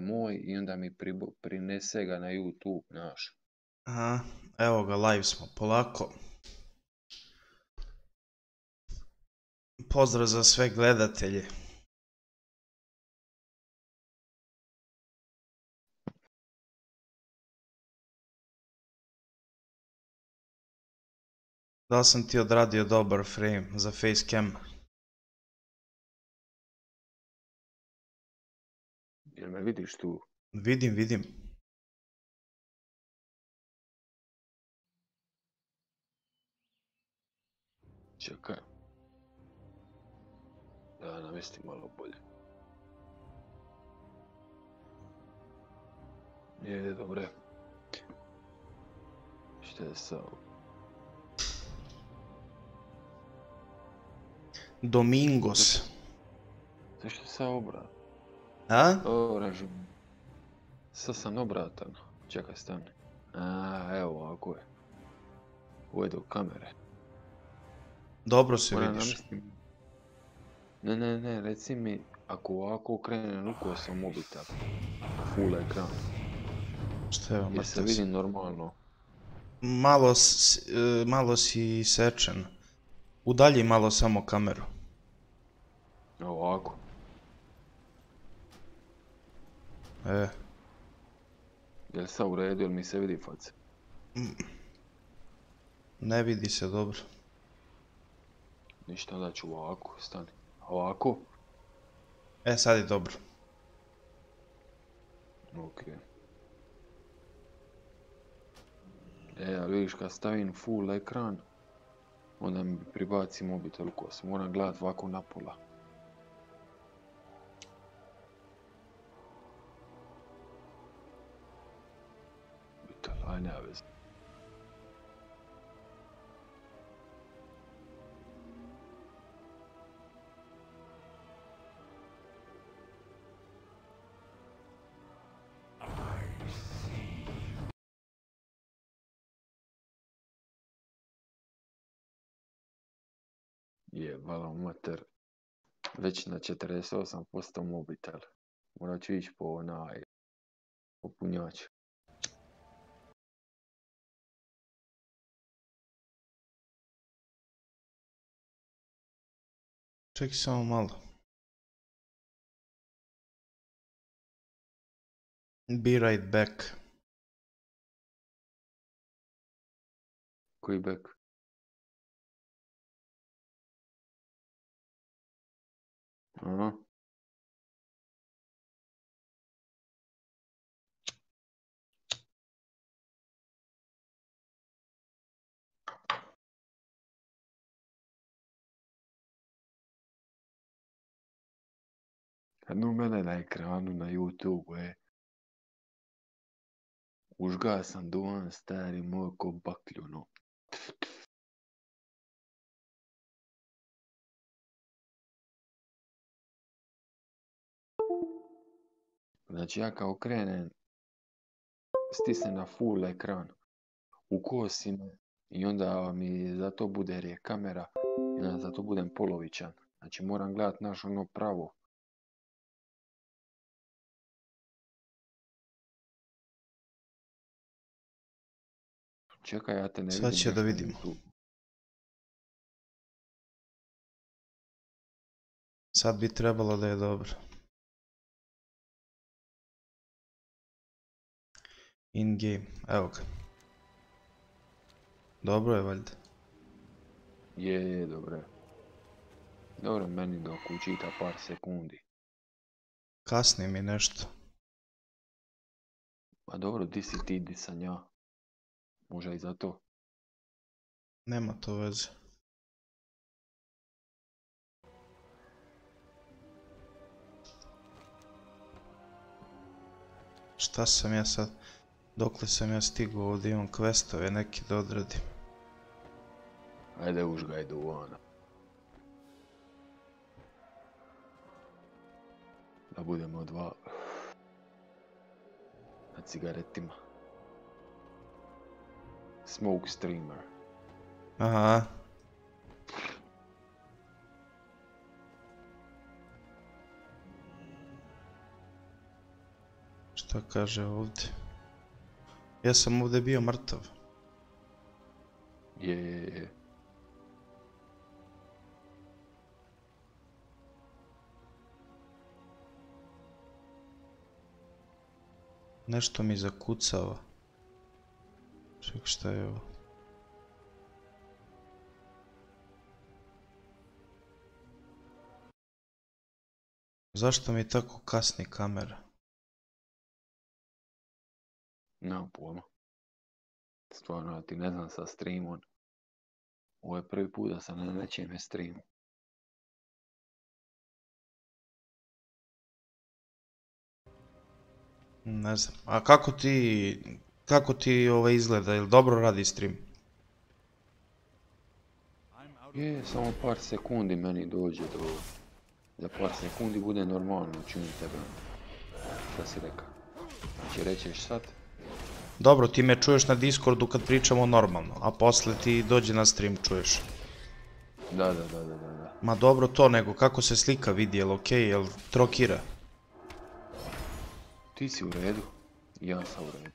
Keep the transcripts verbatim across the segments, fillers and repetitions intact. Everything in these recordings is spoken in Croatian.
moj i onda mi pribo, prinese ga na YouTube, znaš. Aha, evo ga, live smo, polako. Pozdrav za sve gledatelje. Da li sam ti odradio dobar frame za facecam? Jel me vidiš tu? Vidim, vidim. Čekaj. Da namestim malo bolje. Je, dobre. Šta je sad? Domingos. Zašto je sad obrat? A? O, režim. Sad sam obratan. Čekaj, stani. A, evo ovako je. Ovo je do kamere. Dobro se Moram vidiš. namestim. Ne, ne, ne, reci mi, ako ovako okrenem ruku sam mobitel. Full ekran. Šta je vam, Jer se mrtav si? vidi normalno. Malo, s, e, malo si sečen. Udalji malo samo kameru. Ovako. E. Jel sad u redu, jel mi se vidi faca? Ne vidi se dobro. Ništa, onda ću ovako, stani. Ovako? E, sad je dobro. Ok. E, ali vidiš kad stavim full ekran, onda mi pribaci mobitel u kosu. Moram gledat ovako napola. Mobitel, aj nema veze. Je, vala mater, već na četrdeset osam posto mobitel. Morat ću ići po onaj popunjač. Čekaj samo malo. Be right back. Koji back? Aha. Kad u mene na ekranu na YouTube, e. Užga sam duvan stari moj ko baklju, no. Znači ja kao krenem, stisnem na full ekran, ukosi me i onda mi zato bude, jer je kamera, i onda zato budem polovičan. Znači moram gledat naš ono pravo. Čekaj, ja te ne Sad vidim će baš da na vidimo. YouTube. Sad bi trebalo da je dobro. In game, evo ga. Dobro je valjda. Je, je, dobro je. Dobro, meni dok učita par sekundi. Kasni mi nešto. Pa dobro, di si ti, di sam ja. Možda i zato. Nema to veze. Šta sam ja sad? Dokle sam ja stigao ovdje, imam questove neki da odradim. Ajde užgaj duvana. Da budemo dva. Na cigaretima. Smoke streamer. Aha. Šta kaže ovdje? Ja sam ovdje bio mrtav. Je, je, je. Nešto mi zakucava. Ček, šta je ovo? Zašto mi tako kasni kamera? Nemam pojma. Stvarno, ja ti ne znam sa streamom. Ovo je prvi put da sam na nečem streamu. Ne znam. A kako ti... Kako ti ovo izgleda? Jel dobro radi stream? Je, samo par sekundi meni dođe do... Za par sekundi bude normalno, čujem tebe. Šta si rekao? Znači, rećeš sad? Dobro, ti me čuješ na Discordu kad pričamo normalno, a posle ti dođe na stream čuješ. Da, da, da, da, da. Ma dobro to, nego kako se slika vidi, jel okej, jel trokira? Ti si u redu, ja sam u redu.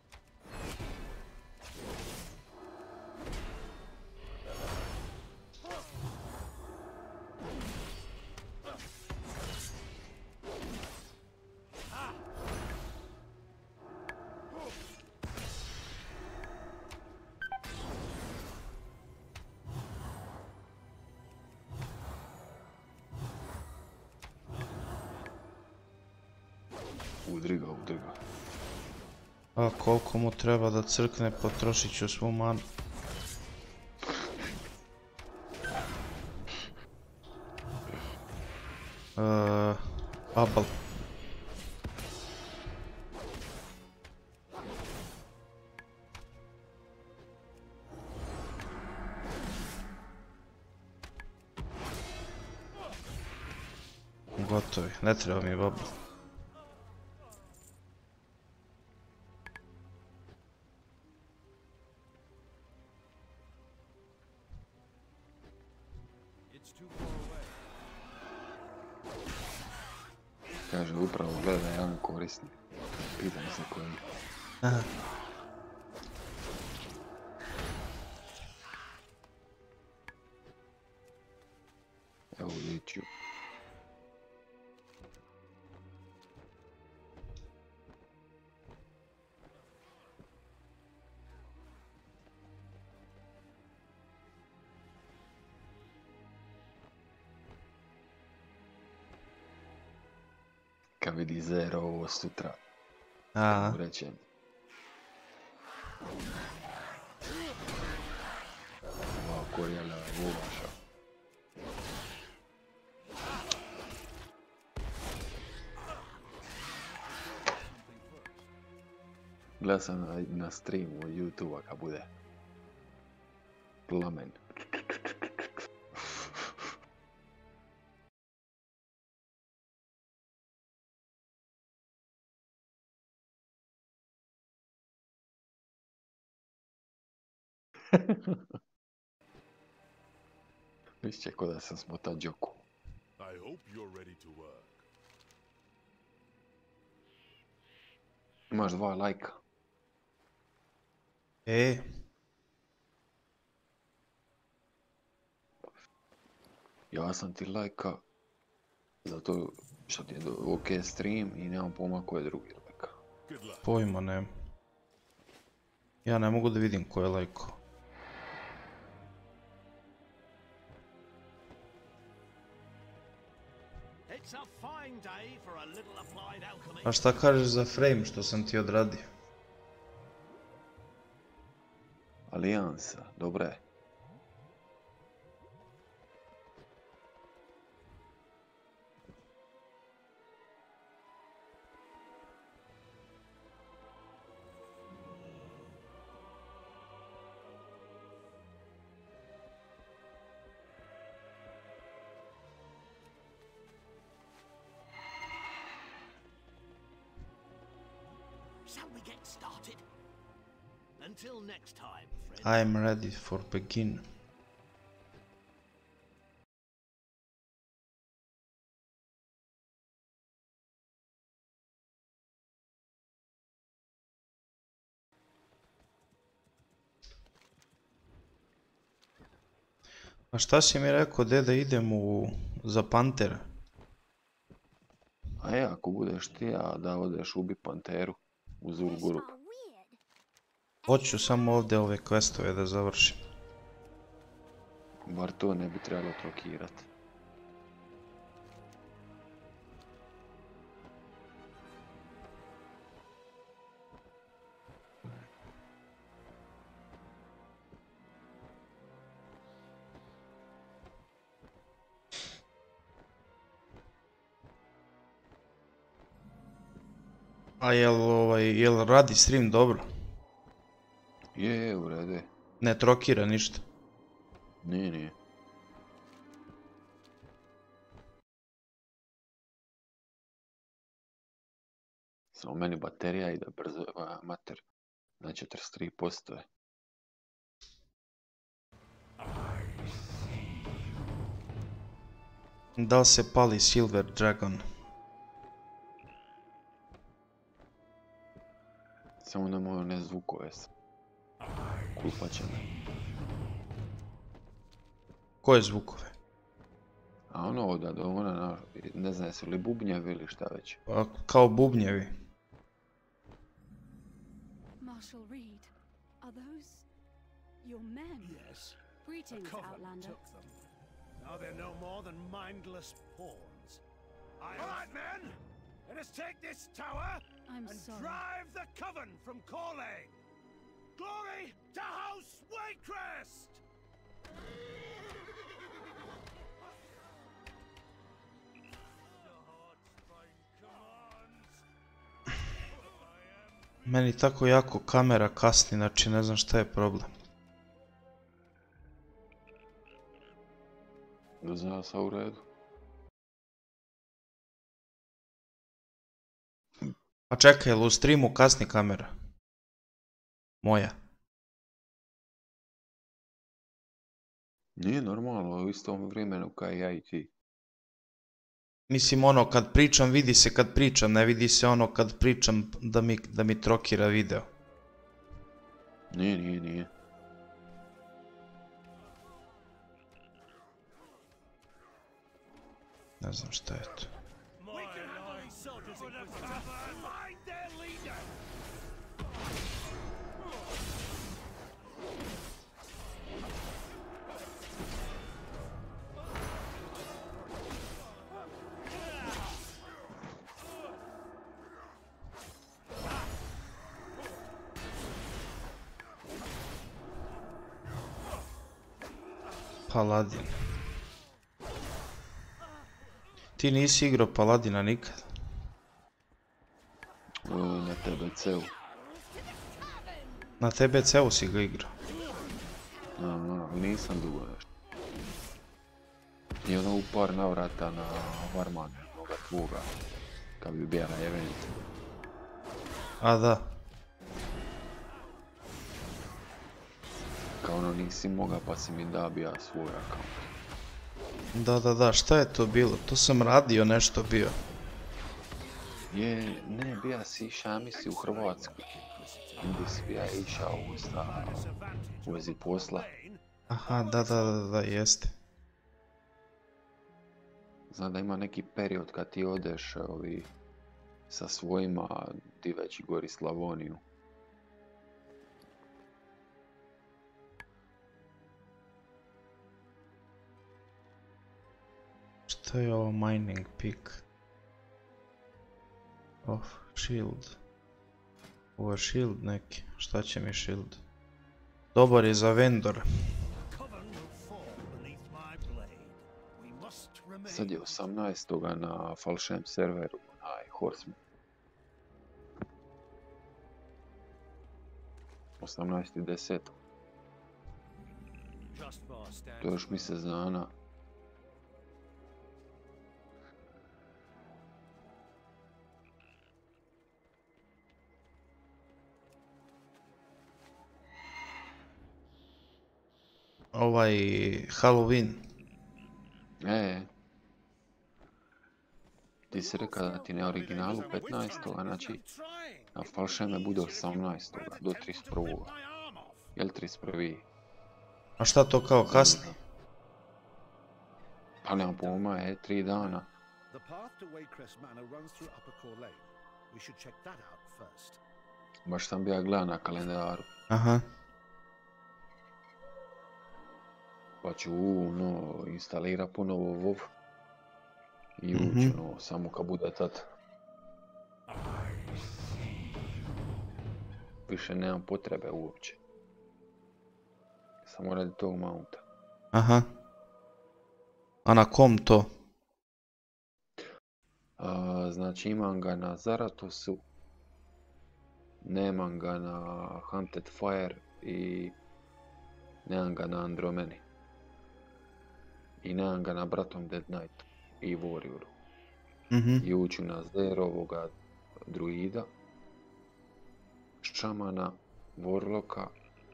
Udri ga, udri ga. A koliko mu treba da crkne, potrošit ću svu manu. Eee... Abal. Gotovi, ne treba mi babal. Kaže, upravo gleda jedan korisnik. Pitam se koji. Aha. Evo liču. Kad vidi zero ovo sutra. Aha. Mu rećem. Ova korijala uvaša. Gledam sam na, na streamu od YouTube-a kad bude plamen. Mišće ko da sam smota džoku. I hope you're ready to work. Imaš dva lajka. E, Ja sam ti lajka zato što ti je do- ok stream i nemam pojma ko je drugi lajka. Good luck. pojma nema. Ja ne mogu da vidim ko je lajko. It's a fine day for a little applied alchemy. A šta kažeš za frame što sam ti odradio? Alijansa, dobra je. Shall we get started? Until next time, friends. I am ready for begin. A šta si mi rekao, de da idem u... za Pantera? A ja, ako budeš ti, a da odeš ubi Panteru u Zulguru. Hoću samo ovdje ove questove da završim. Bar to ne bi trebalo trokirat. A jel, ovaj, jel radi stream dobro? Je, je, u redu je. Ne trokira ništa? Nije, nije. Samo meni baterija ide brzo, a, mater, na četrdeset tri posto je. Da li se pali Silver Dragon? Samo ne moju ne zvukove se. Kulpaće me. Koje zvukove? A ono oda do ona, na, ne znam jesu li bubnjevi ili šta već. Pa, kao bubnjevi. Marshal Reed, are those your men? Yes. Greetings, Coven Outlander. took them. Now they're no more than mindless pawns. I All right, men! Let us take this tower I'm and sorry. drive the Coven from Corley! Glory to House Wakecrest! Meni tako jako kamera kasni, znači ne znam šta je problem. Da zna sa u redu. A čekaj, jel u streamu kasni kamera? Moja. Nije normalno, u istom vremenu kao i ja i ti. Mislim ono, kad pričam vidi se kad pričam, ne vidi se ono kad pričam da mi, da mi trokira video. Nije, nije, nije. Ne znam šta je to. We can handle these soldiers in Inquisitor. Find their leader! Paladin. Ti nisi igrao Paladina nikad? O, na T B C-u. Na T B C-u si ga igrao? No, no, nisam dugo nešto. I ono u par navrata na Varmane, mnoga tvoga, kad bi bija na event. A da. Kao ono nisi moga pa si mi da bija svoj account. Da, da, da, šta je to bilo? To sam radio nešto bio. Je, ne, bija si iša, misli u Hrvatsku. Gdje si bija išao u sta, u vezi posla. Aha, da, da, da, da, jeste. Znam da ima neki period kad ti odeš ovi, sa svojima, ti već gori Slavoniju. Šta je ovo mining pick? Off, shield. Ovo je shield neki, šta će mi shield? Dobar je za vendor. Sad je osamnaestog na falšem serveru, onaj Horseman. osamnaesti desetog To je još mjesec dana. Ovaj Halloween. E, ti si rekao da ti na originalu petnaestog znači na falšeme bude osamnaestog do trideset prvog Jel trideset prvi A šta to kao kasni? Pa nemam pojma, je, tri dana. The path to Waycrest Manor runs through Upper Core Lane. We should check that out first. Baš sam bio gledao na kalendaru. Aha. Pa ću, no, instalira ponovo WoW. I Mhm. ući, no, samo kad bude tad. Više nemam potrebe uopće. Samo radi tog mounta. Aha. A na kom to? A, znači imam ga na Zaratosu. Nemam ga na Hunted Fire i nemam ga na Andromeni. I nemam ga na Bratom Dead Knight i Warrioru. Mhm. I uću na Zerovoga druida, šamana, Warlocka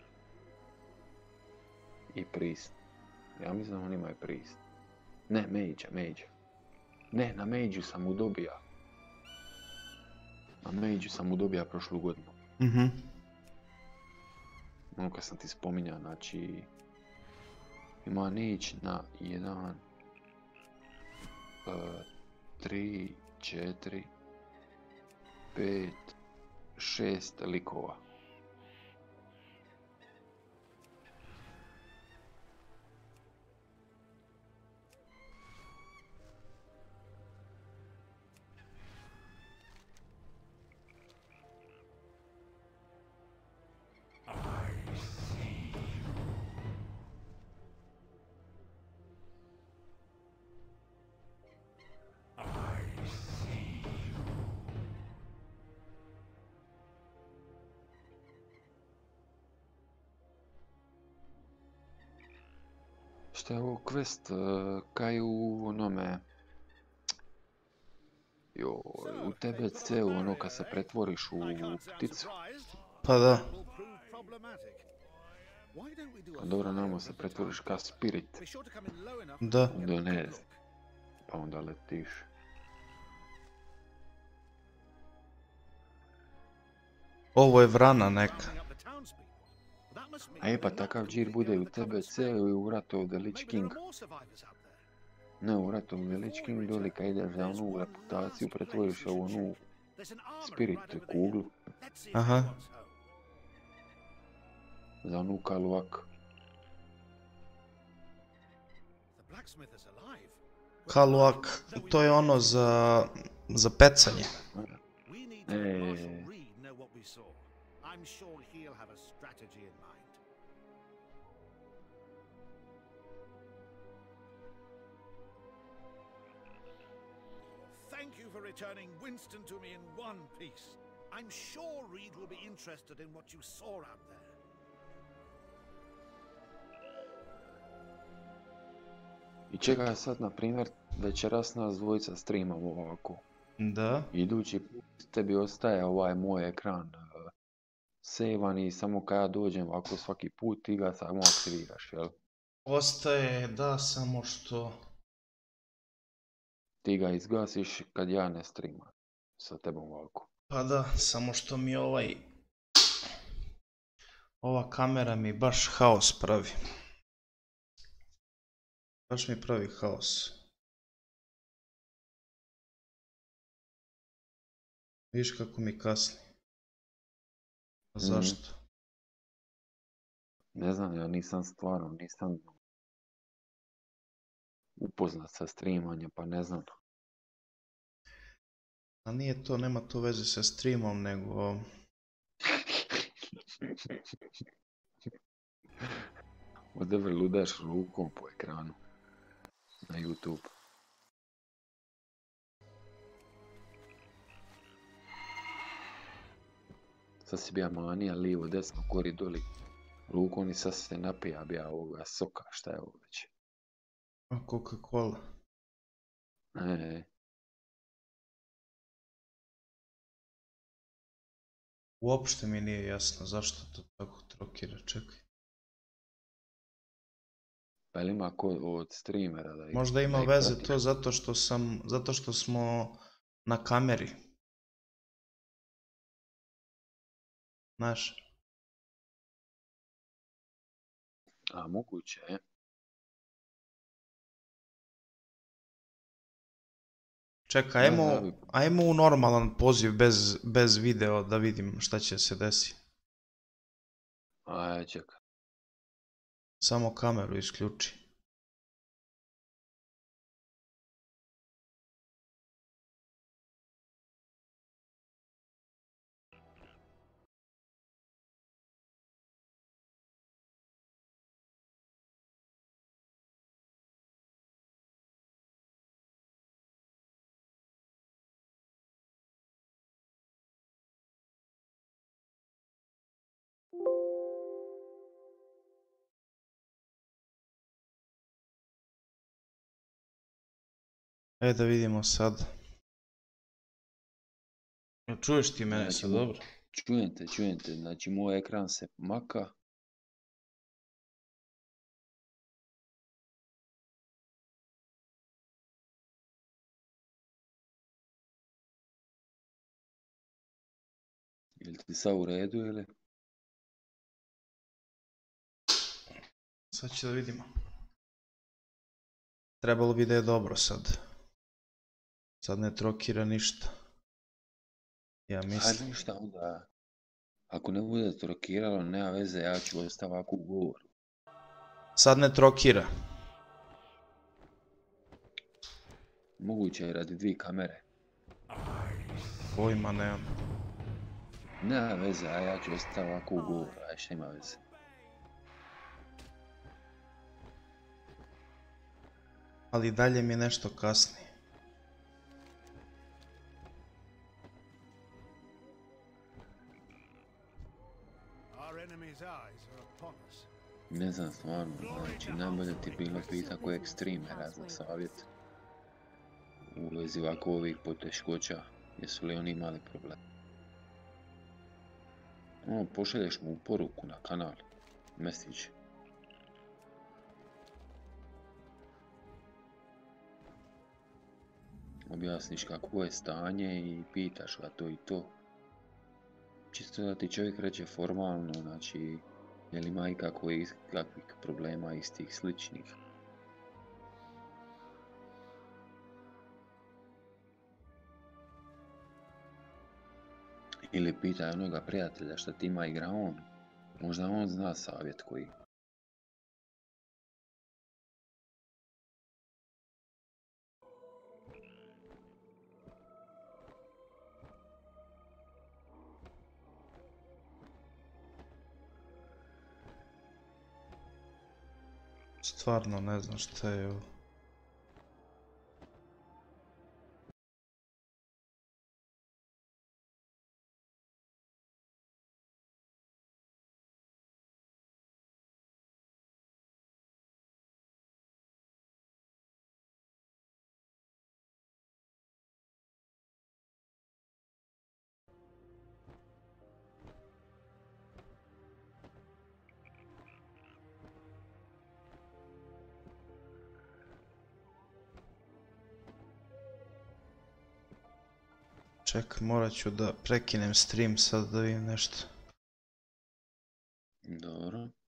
i Priest. Ja mislim da on ima i Priest. Ne, Mage, Mage. Ne, na Mage sam mu dobija. Na Mage sam mu dobija prošlu godinu. Mhm. Ono kad sam ti spominjao, znači ima nić na jedan, tri, četiri, pet, šest likova. Šta je ovo quest, uh, kaj u onome, jo, u T B C-u, ono kad se pretvoriš u pticu. Pa da. Pa dobro, namo se pretvoriš ka spirit. Da. Onda ne znam. Pa onda letiš. Ovo je vrana neka. A je pa takav džir bude u T B C-u i u Wrath of the Lich King. Ne, u Wrath of the Lich King doli kad ideš za onu reputaciju pretvoriš u onu spirit kuglu. Aha. Za onu kaluak. Kaluak, to je ono za, za pecanje. E, I'm sure he'll have a strategy in mind. Thank you for returning Winston to me in one piece. I'm sure Reed will be interested in what you saw out there. I čega sad, na primjer, večeras nas dvojica streamamo ovako. Da. Idući put tebi ostaje ovaj moj ekran uh, sejvan i samo kad ja dođem ovako svaki put ti ga samo aktiviraš, jel? Ostaje, da, samo što... Ti ga izgasiš kad ja ne streamam sa tebom ovako. Pa da, samo što mi ovaj... Ova kamera mi baš haos pravi. Baš mi pravi haos. Viš kako mi kasni. A zašto? Mm. Ne znam, ja nisam stvarno, nisam upoznat sa streamanjem, pa ne znam. A nije to, nema to veze sa streamom, nego... Odevre ludaš rukom po ekranu na YouTube. Sad si bija manija lijevo, desno, gori, doli rukom i sad se napija bija ovoga soka, šta je ovo već. A Coca-Cola. E, Uopšte mi nije jasno zašto to tako trokira, čekaj. pa ili ima ko od streamera da ih... Možda ima da ih veze prati? to zato što sam, zato što smo na kameri. Znaš? A moguće je. Čekaj, ajmo, ajmo u normalan poziv bez, bez video da vidim šta će se desiti. Aj, čekaj. Samo kameru isključi. E da vidimo sad. Čuješ ti mene sad, dobro? Čujem te, čujem te. Znači, moj ekran se maka. Ili ti sad u redu, ili? Sad će da vidimo. Trebalo bi da je dobro sad. Sad ne trokira ništa. Ja mislim. Hajde ništa onda. Ako ne bude trokiralo, nema veze, ja ću ostaviti ovako u govoru. Sad ne trokira. Moguće je radi dvije kamere. Pojma nemam. Nema veze, a ja ću ostaviti ovako u govoru, a šta ima veze. Ali dalje mi nešto kasni. Ne znam stvarno, znači najbolje ti bilo pita koje ekstremera za savjet u vezi ovako ovih poteškoća, jesu li oni imali problem. Ono, pošalješ mu poruku na kanal, message. Objasniš kako je stanje i pitaš ga to i to. Čisto da ti čovjek reče formalno, znači, je li ima ikakvih problema istih sličnih. Ili pitaj onoga prijatelja šta ti ima igra on. Možda on zna savjet koji. Stvarno ne znam šta je ovo. Ček, morat ću da prekinem stream sad da vidim nešto. Dobro.